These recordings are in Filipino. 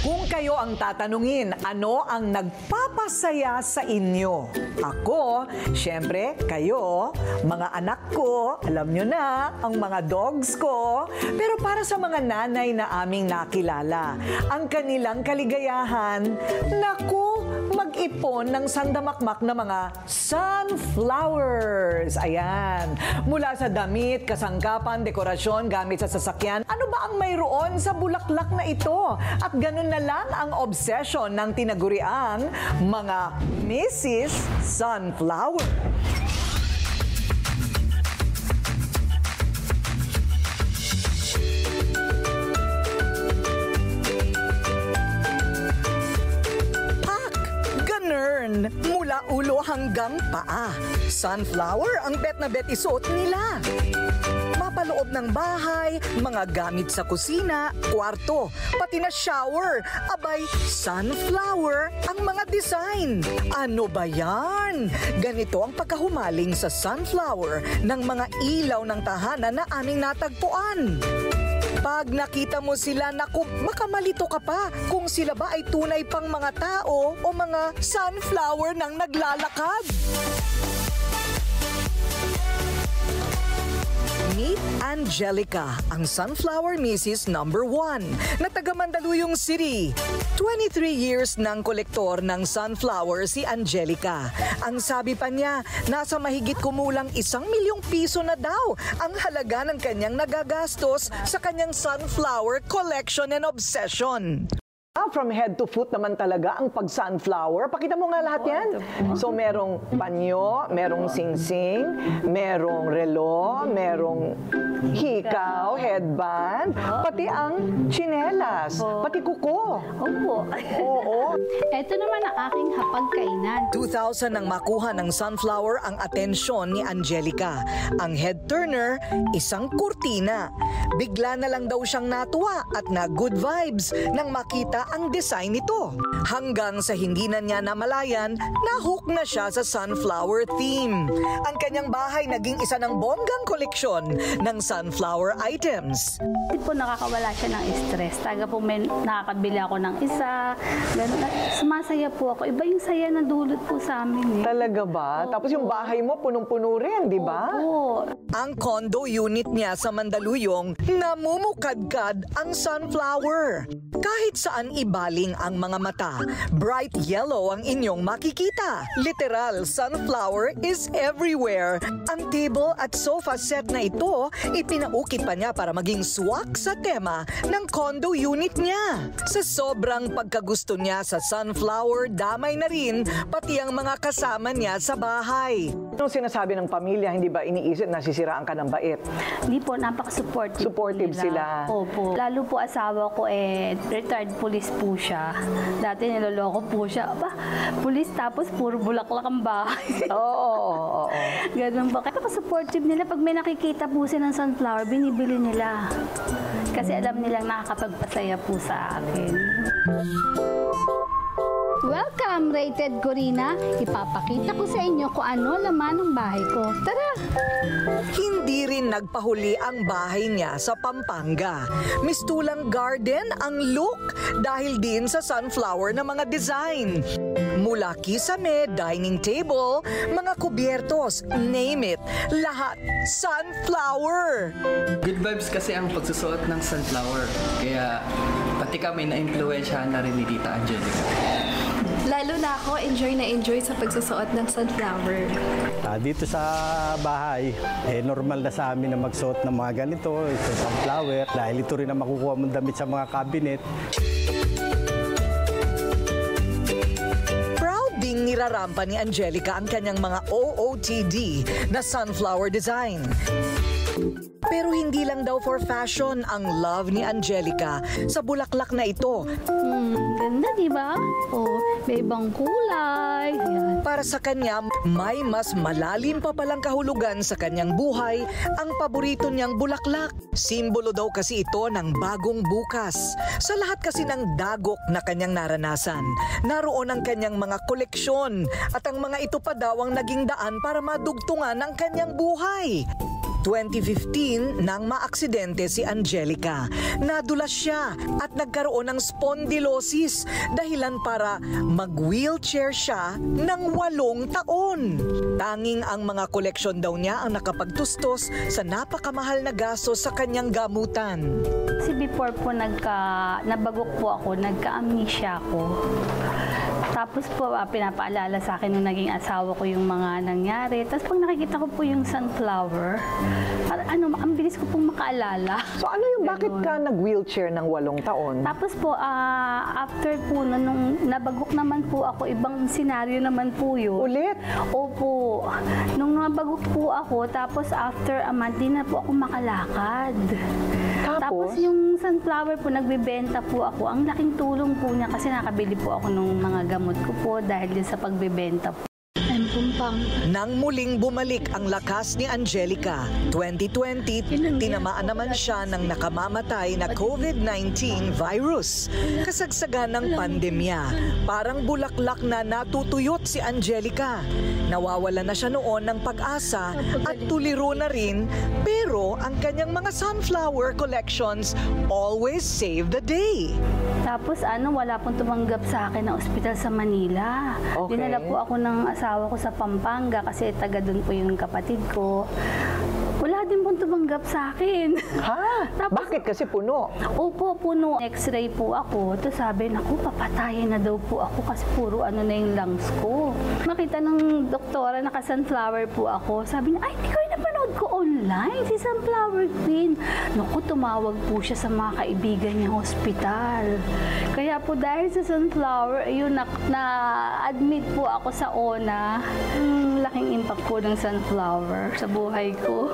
Kung kayo ang tatanungin, ano ang nagpapasaya sa inyo? Ako, syempre, kayo, mga anak ko, alam nyo na, ang mga dogs ko. Pero para sa mga nanay na aming nakilala, ang kanilang kaligayahan, naku, mag-ipon ng sandamakmak na mga sunflowers. Ayan. Mula sa damit, kasangkapan, dekorasyon, gamit sa sasakyan, ano ba ang mayroon sa bulaklak na ito? At ganun na lang ang obsession ng tinaguriang mga Mrs. Sunflower. Mula ulo hanggang paa. Sunflower ang bet na bet isuot nila. Mapaloob ng bahay, mga gamit sa kusina, kwarto, pati na shower. Abay, sunflower ang mga design. Ano ba yan? Ganito ang pagkahumaling sa sunflower ng mga ilaw ng tahanan na aming natagpuan. Pag nakita mo sila, naku, baka malito ka pa kung sila ba ay tunay pang mga tao o mga sunflower nang naglalakad. Meet Angelica, ang Sunflower Mrs. number 1 na taga Mandaluyong City. 23 years ng kolektor ng sunflower si Angelica. Ang sabi pa niya, nasa mahigit kumulang 1 milyong piso na daw ang halaga ng kanyang nagagastos sa kanyang sunflower collection and obsession. From head to foot naman talaga ang pag-sunflower. Pakita mo nga lahat yan. So, merong panyo, merong singsing, merong relo, merong hikaw, headband, pati ang tsinelas, pati kuko. Opo. Oo. Ito naman ang aking hapagkainan. 2,000 nang makuha ng sunflower ang atensyon ni Angelica. Ang head turner, isang kurtina. Bigla na lang daw siyang natuwa at na good vibes nang makita ang design nito. Hanggang sa hindi na niya namalayan, nahook na siya sa sunflower theme. Ang kanyang bahay naging isa ng bonggang koleksyon ng sunflower items. Hindi po nakakawala siya ng stress. Taga po may nakakabili ako ng isa. Ganun. At sumasaya po ako. Iba yung saya na dulot po sa amin. Talaga ba? Tapos yung bahay mo punong-puno rin, di ba? Opo. Ang condo unit niya sa Mandaluyong, namumukadkad ang sunflower. Kahit saan ibaling ang mga mata, bright yellow ang inyong makikita. Literal, sunflower is everywhere. Ang table at sofa set na ito, ipinaukit pa niya para maging swak sa tema ng condo unit niya. Sa sobrang pagkagusto niya sa sunflower, damay na rin pati ang mga kasama niya sa bahay. Anong sinasabi ng pamilya, hindi ba iniisip na sisiraan ka ng bait? Hindi po, napaka-supportive. Supportive sila. Opo. Lalo po asawa ko retired police po siya. Dati niloloko po siya. Aba, police tapos puro bulaklak ang bahay. Oo. Ganun ba? Kaya supportive nila. Pag may nakikita po silang sunflower, binibili nila. Kasi alam nilang nakakapagpasaya po sa akin. Welcome, Rated Corina! Ipapakita ko sa inyo kung ano laman ng bahay ko. Tara! Hindi rin nagpahuli ang bahay niya sa Pampanga. Mistulang garden ang look dahil din sa sunflower na mga design. Mula kisame, dining table, mga kubyertos, name it, lahat sunflower. Good vibes kasi ang pagsusuot ng sunflower. Kaya pati kami na-influensyahan na rin ni Tita Angelica. Lalo na ako, enjoy sa pagsusuot ng sunflower. Dito sa bahay, normal na sa amin na magsuot ng mga ganito, ito sunflower, dahil ito rin ang makukuha mong damit sa mga cabinet. Proud ding nirarampa ni Angelica ang kanyang mga OOTD na sunflower design. Pero hindi lang daw for fashion ang love ni Angelica sa bulaklak na ito. Ganda, di ba? May ibang kulay. Ayan. Para sa kanya, may mas malalim pa palang kahulugan sa kanyang buhay ang paborito niyang bulaklak. Simbolo daw kasi ito ng bagong bukas. Sa lahat kasi ng dagok na kanyang naranasan, naroon ang kanyang mga koleksyon at ang mga ito pa daw ang naging daan para madugtungan ang kanyang buhay. 2015 nang maaksidente si Angelica. Nadulas siya at nagkaroon ng spondylosis dahilan para mag-wheelchair siya ng 8 taon. Tanging ang mga koleksyon daw niya ang nakapagtustos sa napakamahal na gasto sa kanyang gamutan. Kasi before po nabagok po ako, nagka-amnesia ako. Tapos po, pinapaalala sa akin nung naging asawa ko yung mga nangyari. Tapos pag nakikita ko po yung sunflower, ang bilis ko pong makaalala. So ano yung bakit ka nag-wheelchair ng 8 taon? Tapos po, after po, nung nabagok naman po ako, ibang senaryo naman po yun. Ulit? Opo. Nung nabagok po ako, tapos after a month, di na po ako makalakad. Tapos yung sunflower po, nagbebenta po ako. Ang laking tulong po niya kasi nakabili po ako ng mga gamot ko po dahil din sa pagbebenta po. Nang muling bumalik ang lakas ni Angelica, 2020, tinamaan naman siya ng nakamamatay na COVID-19 virus. Kasagsagan ng pandemya, parang bulaklak na natutuyot si Angelica. Nawawala na siya noon ng pag-asa at tuliro na rin, pero ang kanyang mga sunflower collections always save the day. Tapos wala pong tumanggap sa akin na ospital sa Manila. Okay. Dinala po ako ng asawa ko sa Pampanga kasi taga doon po yung kapatid ko. Wala din pong tumanggap sa akin. Ha? Tapos, Bakit? Kasi puno? Opo, puno. X-ray po ako. Tapos sabi, naku, papatayin na daw po ako kasi puro na yung lungs ko. Nakita ng doktora, naka-sunflower po ako. Sabi niya, ay, hindi ko yung napanood ko online, si Sunflower Queen. Naku, tumawag po siya sa mga kaibigan niyang hospital. Kaya po dahil sa sunflower, ayun, na-admit po ako sa ONA. Laking impact po ng sunflower sa buhay ko.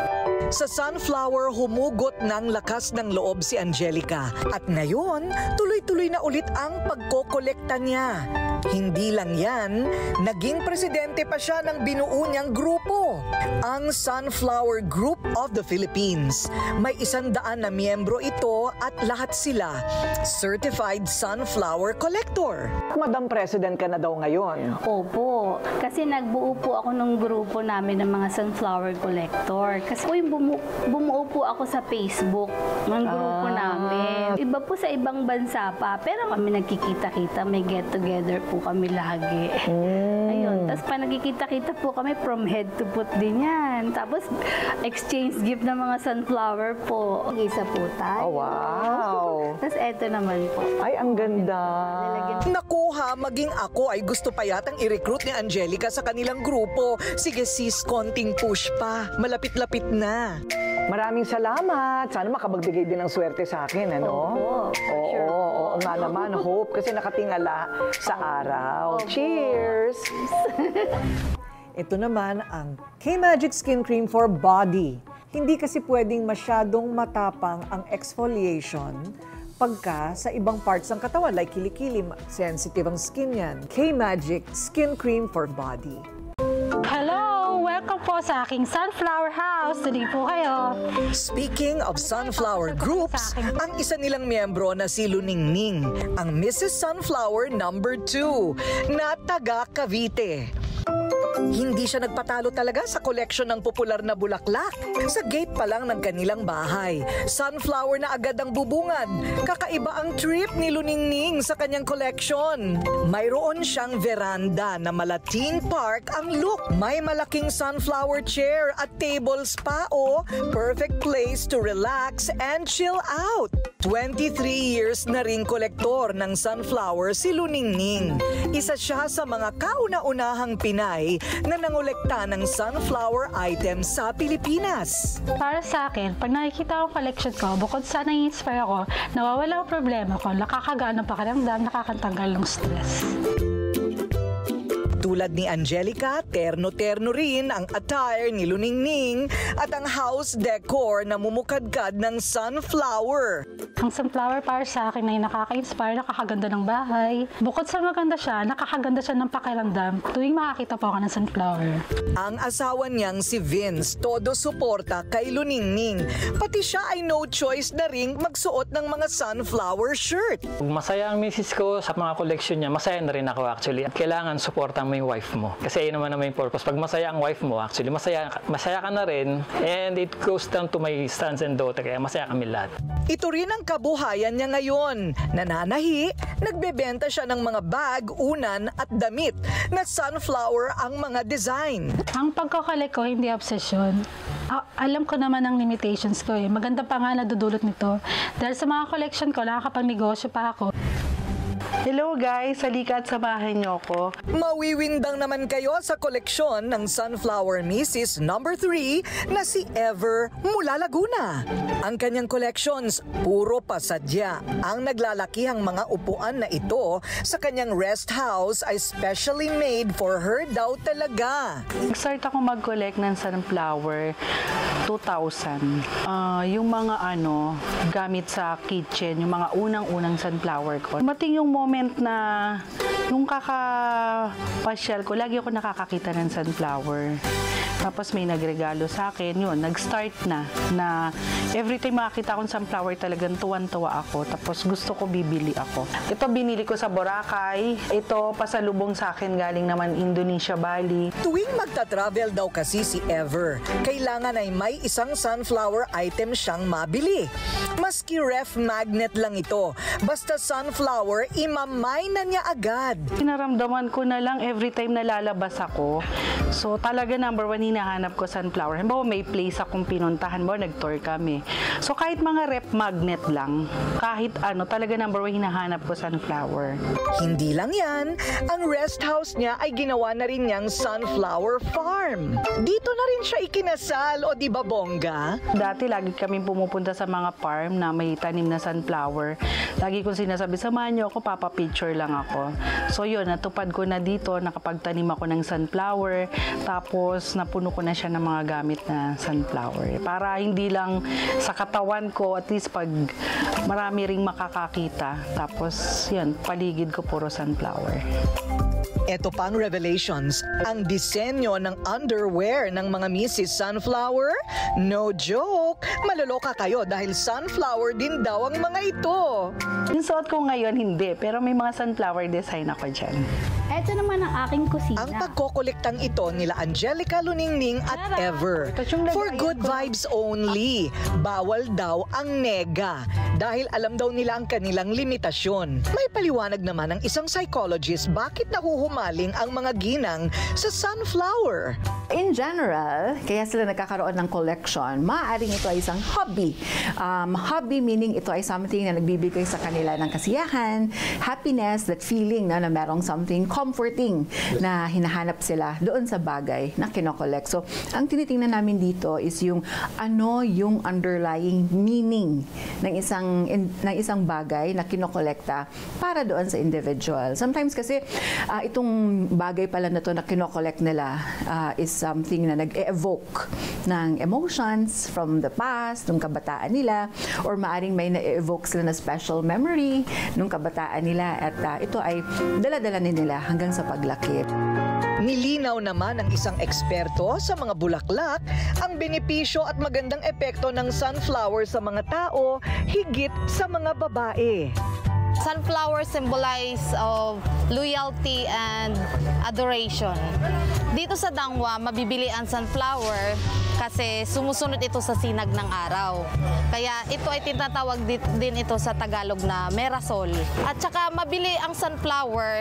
Sa sunflower, humugot ng lakas ng loob si Angelica. At ngayon, tuloy-tuloy na ulit ang pagkokolekta niya. Hindi lang yan, naging presidente pa siya ng binuo niyang grupo, ang Sunflower Group of the Philippines. May 100 na miyembro ito at lahat sila certified sunflower collector. Madam President ka na daw ngayon. Opo, kasi nagbuo po ako ng grupo namin ng mga sunflower collector. Kasi po yung bumuo po ako sa Facebook ng grupo namin. Iba po sa ibang bansa pa, pero kami nagkikita-kita, may get-together po kami lagi. Ayun, tapos pa nagkikita-kita po kami from head to foot din yan. Tapos exchange gift ng mga sunflower po. Isa po tayo. Oh, wow! Tapos eto naman po. Ay, ang ganda. Nakuha, maging ako ay gusto pa yatang i-recruit ni Angelica sa kanilang grupo. Sige sis, konting push pa. Malapit-lapit na. Maraming salamat. Sana makapagbigay din ng swerte sa akin, ano? Oo, nga naman. Hope, kasi nakatingala sa araw. Cheers! Ito naman ang K-Magic Skin Cream for Body. Hindi kasi pwedeng masyadong matapang ang exfoliation pagka sa ibang parts ng katawan, like kilikili, sensitive ang skin yan. K-Magic Skin Cream for Body. Hello! Welcome po sa aking sunflower house. Tuloy po kayo. Speaking of sunflower groups, ang isa nilang miyembro na si Luningning, ang Mrs. Sunflower number 2 na taga Cavite. Hindi siya nagpatalo talaga sa collection ng popular na bulaklak. Sa gate pa lang ng kanilang bahay, sunflower na agad ang bubungad. Kakaiba ang trip ni Luningning sa kanyang collection. Mayroon siyang veranda na mala-theme park ang look. May malaking sunflower chair at tables pa o perfect place to relax and chill out. 23 years na ring kolektor ng sunflower si Luningning. Isa siya sa mga kauna-unahang Pinay na nangolekta ng sunflower items sa Pilipinas. Para sa akin, pag nakikita ko collection ko, bukod sa nai-inspire ako, nawawala ang problema ko, nakakagana pa pakiramdam, nakakatanggal ng stress. Tulad ni Angelica, terno-terno rin ang attire ni Luningning at ang house decor na mumukadkad ng sunflower. Ang sunflower para sa akin ay nakaka-inspire, nakakaganda ng bahay. Bukod sa maganda siya, nakakaganda siya ng pakiramdam tuwing makakita po ako ng sunflower. Ang asawa niyang si Vince, todo suporta kay Luningning. Pati siya ay no choice na ring magsuot ng mga sunflower shirt. Masaya ang misis ko sa mga collection niya. Masaya na rin ako actually. Kailangan suportahan mo yung wife mo. Kasi ayun naman yung purpose. Pag masaya ang wife mo, actually, masaya ka na rin. And it goes down to my sons and daughter. Kaya masaya kami lahat. Ito rin ang kabuhayan niya ngayon. Nananahi, nagbebenta siya ng mga bag, unan at damit na sunflower ang mga design. Ang pagkakolek ko, hindi obsesyon. Alam ko naman ang limitations ko eh. Maganda pa nga nadudulot nito. Dahil sa mga collection ko, nakakapag-negosyo pa ako. Hello guys, halika at samahan niyo ko. Mawiwindang naman kayo sa koleksyon ng Sunflower Mrs. No. 3 na si Ever mula Laguna. Ang kanyang collections, puro pasadya. Ang naglalakihang mga upuan na ito sa kanyang rest house ay specially made for her daw talaga. Nag-start ako mag-collect ng sunflower 2000. Yung mga gamit sa kitchen, yung mga unang-unang sunflower ko. Mating yung moment na nung kakapasyal ko, lagi ako nakakakita ng sunflower. Tapos may nagregalo sa akin, yun, nag-start na every time makakita akong sunflower talagang tuwan-tuwa ako. Tapos gusto ko bibili ako. Ito binili ko sa Boracay. Ito pasalubong sa akin galing naman Indonesia, Bali. Tuwing magta-travel daw kasi si Ever, kailangan ay may isang sunflower item siyang mabili. Maski ref magnet lang ito, basta sunflower, imamay na niya agad. Pinaramdaman ko na lang every time na lalabas ako. So talaga number 1, hinahanap ko sunflower. Halimbawa may place akong pinuntahan mo, nag-tour kami. So kahit mga rep magnet lang, kahit talaga number 1, hinahanap ko sunflower. Hindi lang yan, ang rest house niya ay ginawa na rin niyang sunflower farm. Dito na rin siya ikinasal, o di ba bongga? Dati lagi kami pumupunta sa mga farm na may tanim na sunflower. Lagi kong sinasabi, samahan niyo ako, papapicture lang ako. So yun, natupad ko na dito, nakapagtanim ako ng sunflower, tapos napuno ko na siya ng mga gamit na sunflower. Para hindi lang sa katawan ko, at least pag marami ring makakakita. Tapos yun, paligid ko puro sunflower. Ito pang revelations, ang disenyo ng underwear ng mga Mrs. Sunflower? No joke! Maloloka kayo dahil sunflower din daw ang mga ito. Yung suot ko ngayon, hindi. Pero may mga sunflower design ako dyan. Ito naman ang aking kusina. Ang pagkokolektang ito nila Angelica, Luningning at Ever. For good vibes only. Bawal daw ang nega. Dahil alam daw nila ang kanilang limitasyon. May paliwanag naman ng isang psychologist bakit nahuhumaling ang mga ginang sa sunflower. In general, kaya sila nagkakaroon ng collection, maaaring ito ay isang hobby. Hobby meaning ito ay something na nagbibigay sa kanila ng kasiyahan, happiness, that feeling na merong something comforting na hinahanap sila doon sa bagay na kinokollect. So, ang tinitingnan namin dito is yung yung underlying meaning ng isang bagay na kinokolekta para doon sa individual. Sometimes kasi itong bagay pala na to na kinokollect nila is something na nag-evoke ng emotions from the past, nung kabataan nila, or maaring may na-evoke sila na special memory nung kabataan nila, at ito ay dala-dala nila hanggang sa paglaki. Nilinaw naman ng isang eksperto sa mga bulaklak ang benepisyo at magandang epekto ng sunflower sa mga tao, higit sa mga babae. Sunflower symbolize of loyalty and adoration. Dito sa Dangwa, mabibili ang sunflower kasi sumusunod ito sa sinag ng araw. Kaya ito ay tinatawag din ito sa Tagalog na merasol. At saka mabili ang sunflower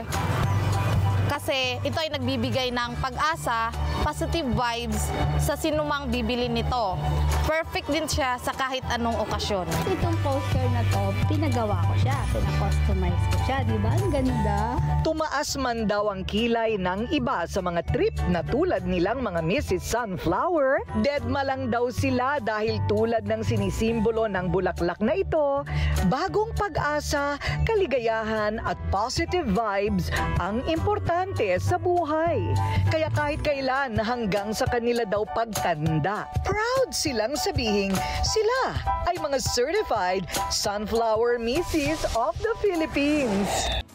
kasi ito ay nagbibigay ng pag-asa, positive vibes sa sinumang bibili nito. Perfect din siya sa kahit anong okasyon. Itong poster na to, pinagawa ko siya, pinakustomize ko siya, di ba? Ang ganda. Tumaas man daw ang kilay ng iba sa mga trip na tulad nilang mga Mrs. Sunflower, deadma lang daw sila dahil tulad ng sinisimbolo ng bulaklak na ito, bagong pag-asa, kaligayahan at positive vibes ang importante importante sa buhay. Kaya kahit kailan hanggang sa kanila daw pagtanda, proud silang sabihing sila ay mga certified Sunflower Misses of the Philippines.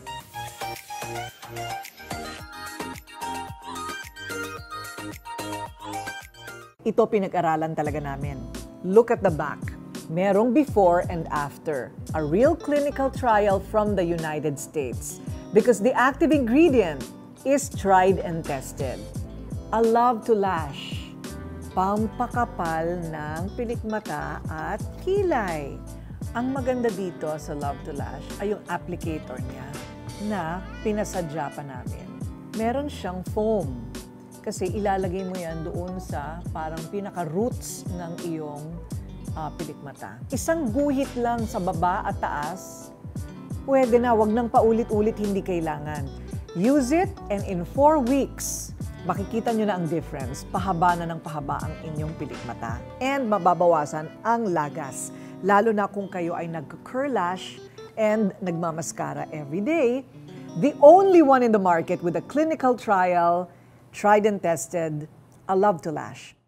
Ito pinag-aralan talaga namin. Look at the back. Merong before and after. A real clinical trial from the United States. Because the active ingredient is tried and tested. A Love to Lash. Pampakapal ng pilikmata at kilay. Ang maganda dito sa Love to Lash ay yung applicator niya na pinasadya pa namin. Meron siyang foam. Kasi ilalagay mo yan doon sa parang pinaka-roots ng iyong pilikmata. Isang guhit lang sa baba at taas, pwede na, wag nang paulit-ulit, hindi kailangan. Use it and in 4 weeks, makikita nyo na ang difference. Pahaba na ng pahaba ang inyong pilikmata. And mababawasan ang lagas. Lalo na kung kayo ay nag-curl lash and nagmamaskara every day. The only one in the market with a clinical trial, tried and tested, A Love to Lash.